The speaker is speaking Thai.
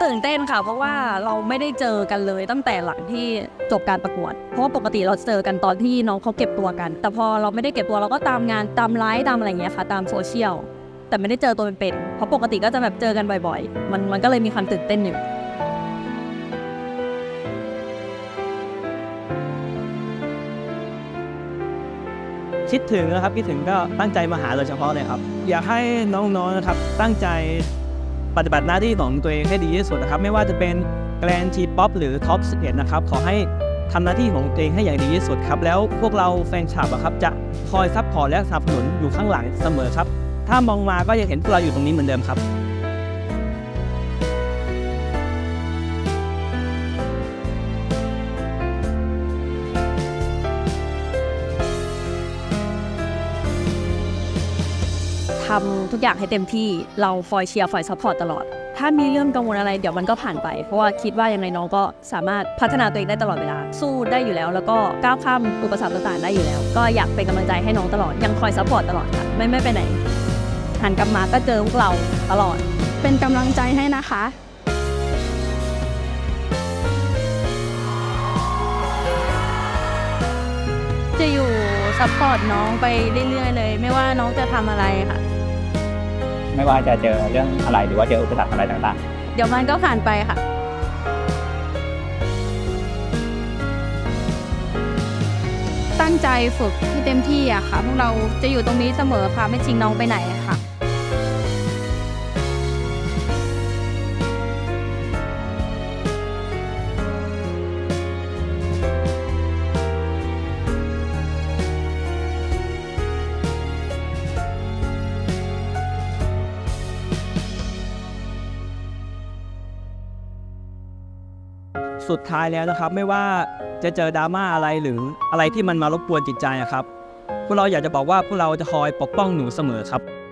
ตื่นเต้นค่ะเพราะว่าเราไม่ได้เจอกันเลยตั้งแต่หลังที่จบการประกวดเพราะว่าปกติเราเจอกันตอนที่น้องเขาเก็บตัวกันแต่พอเราไม่ได้เก็บตัวเราก็ตามงานตามไลฟ์ตามอะไรอย่างเงี้ยค่ะตามโซเชียลแต่ไม่ได้เจอตัวเป็นๆเพราะปกติก็จะแบบเจอกันบ่อยๆมันก็เลยมีความตื่นเต้นอยู่คิดถึงนะครับคิดถึงก็ตั้งใจมาหาโดยเฉพาะเลยครับอยากให้น้องๆนะครับตั้งใจปฏิบัติหน้าที่ของตัวเองให้ดีที่สุดนะครับไม่ว่าจะเป็นแกรนด์ทีป๊อปหรือท็อป11นะครับขอให้ทำหน้าที่ของตัวเองให้อย่างดีที่สุดครับแล้วพวกเราแฟนคลับครับจะคอยซัพพอร์ตและสนับสนุนอยู่ข้างหลังเสมอครับถ้ามองมาก็ยังเห็นพวกเราอยู่ตรงนี้เหมือนเดิมครับทำทุกอย่างให้เต็มที่เราคอยเชียร์คอยซัพพอร์ตตลอดถ้ามีเรื่องกังวลอะไรเดี๋ยวมันก็ผ่านไปเพราะว่าคิดว่ายังไงน้องก็สามารถพัฒนาตัวเองได้ตลอดเวลาสู้ได้อยู่แล้วแล้วก็ก้าวข้ามอุปสรรคต่างๆได้อยู่แล้วก็อยากเป็นกำลังใจให้น้องตลอดยังคอยซัพพอร์ตตลอดค่ะไม่ไปไหนหันกลับมาก็เจอพวกเราตลอดเป็นกำลังใจให้นะคะจะอยู่ซัพพอร์ตน้องไปเรื่อยๆเลยไม่ว่าน้องจะทำอะไรค่ะไม่ว่าจะเจอเรื่องอะไรหรือว่าเจออุปสรรคอะไรต่างๆเดี๋ยวมันก็ผ่านไปค่ะตั้งใจฝึกให้เต็มที่อะค่ะพวกเราจะอยู่ตรงนี้เสมอค่ะไม่ทิ้งน้องไปไหนค่ะสุดท้ายแล้วนะครับไม่ว่าจะเจอดราม่าอะไรหรืออะไรที่มันมารบกวนจิตใจครับพวกเราอยากจะบอกว่าพวกเราจะคอยปกป้องหนูเสมอครับ